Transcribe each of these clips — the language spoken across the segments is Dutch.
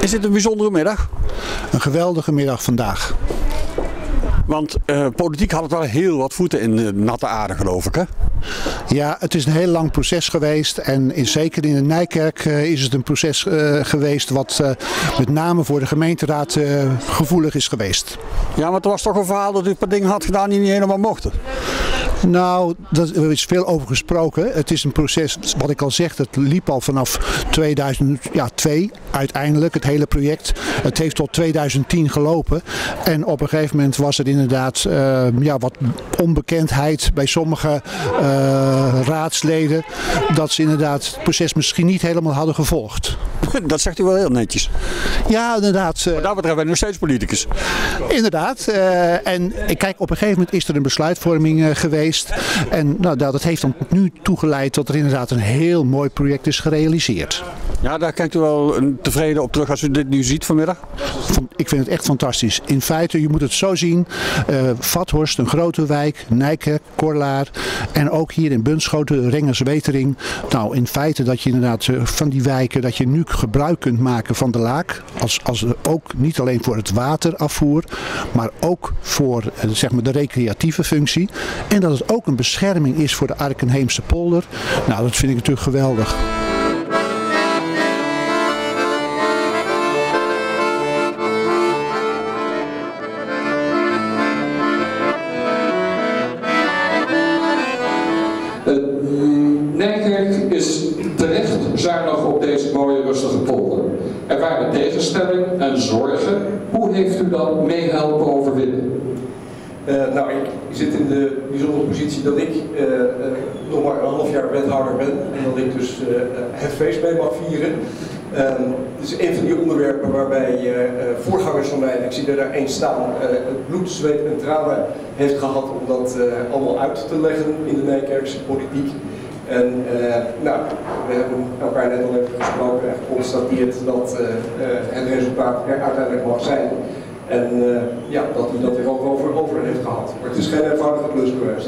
Is dit een bijzondere middag? Een geweldige middag vandaag. Want politiek had het wel heel wat voeten in de natte aarde, geloof ik, hè? Ja, het is een heel lang proces geweest en zeker in de Nijkerk is het een proces geweest wat met name voor de gemeenteraad gevoelig is geweest. Ja, maar er was toch een verhaal dat u een paar dingen had gedaan die niet helemaal mochten? Nou, er is veel over gesproken. Het is een proces, wat ik al zeg, dat liep al vanaf 2002 uiteindelijk, het hele project. Het heeft tot 2010 gelopen en op een gegeven moment was er inderdaad wat onbekendheid bij sommige raadsleden dat ze inderdaad het proces misschien niet helemaal hadden gevolgd. Dat zegt u wel heel netjes. Ja, inderdaad. Wat dat betreft ben ik nog steeds politicus. Inderdaad. En kijk, op een gegeven moment is er een besluitvorming geweest. En nou, dat heeft dan nu toegeleid dat er inderdaad een heel mooi project is gerealiseerd. Ja, daar kijkt u wel tevreden op terug als u dit nu ziet vanmiddag? Ik vind het echt fantastisch. In feite, je moet het zo zien. Vathorst, een grote wijk, Nijkerk, Korlaar en ook hier in Bunschoten, Rengers-Wetering. Nou, in feite dat je inderdaad van die wijken, dat je nu gebruik kunt maken van de Laak. Als ook niet alleen voor het waterafvoer, maar ook voor zeg maar de recreatieve functie. En dat het ook een bescherming is voor de Arkenheemse polder. Nou, dat vind ik natuurlijk geweldig. Nijkerk is terecht zuinig op deze mooie rustige polder. Er waren tegenstelling en zorgen. Hoe heeft u dat meehelpen overwinnen? Nou, ik zit in de bijzondere positie dat ik nog maar een half jaar wethouder ben en dat ik dus het feest mee mag vieren. Het is een van die onderwerpen waarbij voorgangers van mij, en ik zie er daar één staan, het bloed, zweet en tranen heeft gehad om dat allemaal uit te leggen in de Nijkerkse politiek. En nou, we hebben elkaar net al even gesproken en geconstateerd dat het resultaat er uiteindelijk mag zijn. En ja, dat hij dat er ook over heeft gehad. Maar het is geen eenvoudige klus geweest.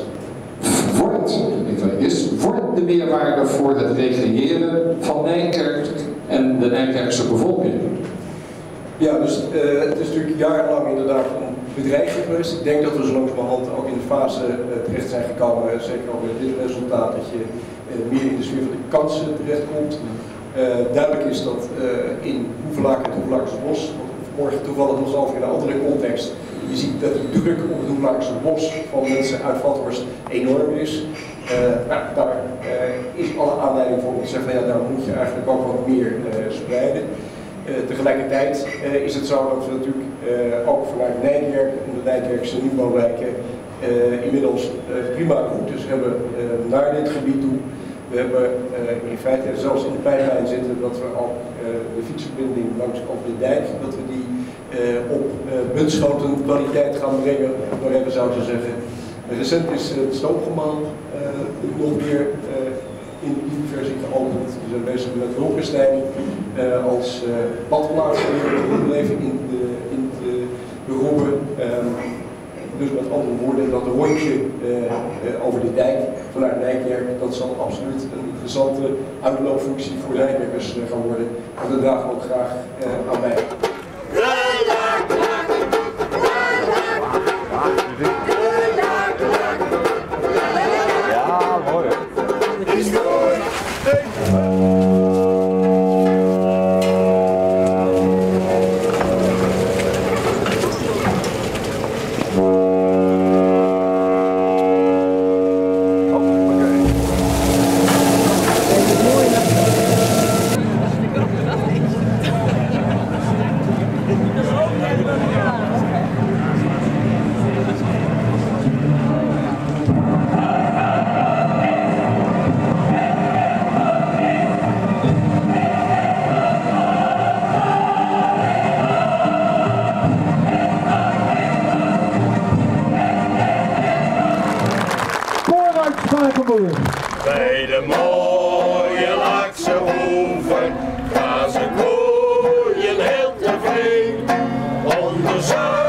Wordt de meerwaarde voor het recreëren van Nijkerk en de Nijkerkse bevolking? Ja, dus het is natuurlijk jarenlang inderdaad een bedrijfje geweest. Ik denk dat we zo langzamerhand ook in de fase terecht zijn gekomen, zeker ook met dit resultaat, dat je meer in de sfeer van de kansen terechtkomt. Duidelijk is dat in Hoevelaak en Hoevelaakse Bos, morgen toevallig nog over in een andere context, je ziet dat de druk op het Hoevelaakse Bos van mensen uit Vathorst enorm is. Nou, daar is alle aanleiding voor om te zeggen van ja, daar moet je eigenlijk ook wat meer spreiden. Tegelijkertijd is het zo dat we natuurlijk ook vanuit Nijkerk en de Nijkerkse nieuwbouwwijken inmiddels prima routes hebben naar dit gebied toe. We hebben in feite zelfs in de pijplijn zitten dat we ook de fietsverbinding langs over de dijk, dat we die op Bunschoten kwaliteit gaan brengen, maar even zou ze zeggen. Recent is het Stoomgemaal nog weer in die versie geopend. We zijn bezig met Hulkenstein als badplaats leven in de beroepen. Dus met andere woorden, dat rondje over de dijk vanuit Nijkerk, dat zal absoluut een interessante uitloopfunctie voor Nijkerkers gaan worden. En dat dragen we ook graag aan bij. Ja, mooi. Bij de mooie Laakse hoeven gaan ze koeien heel tevreden onder zon.